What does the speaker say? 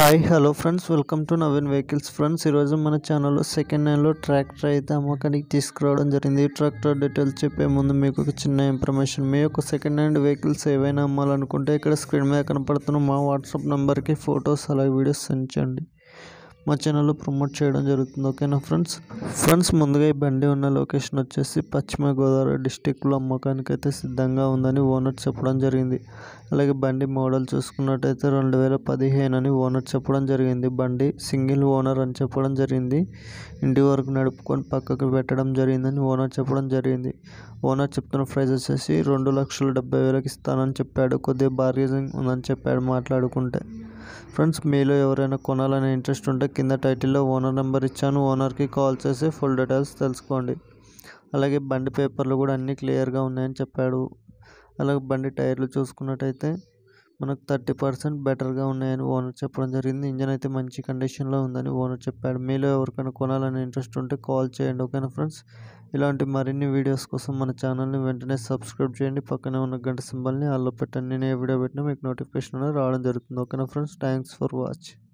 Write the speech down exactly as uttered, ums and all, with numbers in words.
Hi hello friends, welcome to Naveen vehicles. Friends, ఈరోజు మన ఛానల్లో సెకండ్ హ్యాండ్లో ట్రాక్టర్ అయితే అమ్మకానికి తీసుకురావడం జరిగింది. ఈ ట్రాక్టర్ డీటెయిల్స్ చెప్పే ముందు మీకు ఒక చిన్న ఇన్ఫర్మేషన్. మీ యొక్క సెకండ్ హ్యాండ్ వెహికల్స్ ఏవైనా అమ్మాలనుకుంటే ఇక్కడ స్క్రీన్ మీద కనపడుతున్న మా వాట్సాప్ నెంబర్కి ఫొటోస్ అలాగే వీడియోస్ సెండ్ చేయండి. మా ఛానల్లో ప్రమోట్ చేయడం జరుగుతుంది. ఓకేనా ఫ్రెండ్స్ ఫ్రెండ్స్ ముందుగా ఈ బండి ఉన్న లొకేషన్ వచ్చేసి పశ్చిమ గోదావరి డిస్టిక్లో అమ్మకానికి అయితే సిద్ధంగా ఉందని ఓనర్ చెప్పడం జరిగింది. అలాగే బండి మోడల్ చూసుకున్నట్టయితే రెండు వేల పదిహేను అని ఓనర్ చెప్పడం జరిగింది. బండి సింగిల్ ఓనర్ అని చెప్పడం జరిగింది. ఇంటి వరకు నడుపుకొని పక్కకు పెట్టడం జరిగిందని ఓనర్ చెప్పడం జరిగింది. ఓనర్ చెప్తున్న ప్రైస్ వచ్చేసి రెండు లక్షల డెబ్బై వేలకు ఇస్తానని చెప్పాడు. కొద్దిగా బార్గెనింగ్ ఉందని చెప్పాడు మాట్లాడుకుంటే. ఫ్రెండ్స్, మీలో ఎవరైనా కొనాలనే ఇంట్రెస్ట్ ఉంటే కింద టైటిల్లో ఓనర్ నెంబర్ ఇచ్చాను. ఓనర్కి కాల్ చేసి ఫుల్ డీటెయిల్స్ తెలుసుకోండి. అలాగే బండి పేపర్లు కూడా అన్నీ క్లియర్గా ఉన్నాయని చెప్పాడు. అలాగే బండి టైర్లు చూసుకున్నట్టయితే మనకు థర్టీ పర్సెంట్ బెటర్గా ఉన్నాయని ఓనర్ చెప్పడం జరిగింది. ఇంజన్ అయితే మంచి కండిషన్లో ఉందని ఓనర్ చెప్పాడు. మీలో ఎవరికైనా కొనాలనే ఇంట్రెస్ట్ ఉంటే కాల్ చేయండి. ఓకేనా ఫ్రెండ్స్, ఇలాంటి మరిన్ని వీడియోస్ కోసం మన ఛానల్ని వెంటనే సబ్స్క్రైబ్ చేయండి. పక్కనే ఉన్న గంట సింబల్ని ఆల్లో పెట్టండి. నేను ఏ వీడియో పెట్టినా మీకు నోటిఫికేషన్ అనేది రావడం జరుగుతుంది. ఓకేనా ఫ్రెండ్స్, థ్యాంక్స్ ఫర్ వాచ్.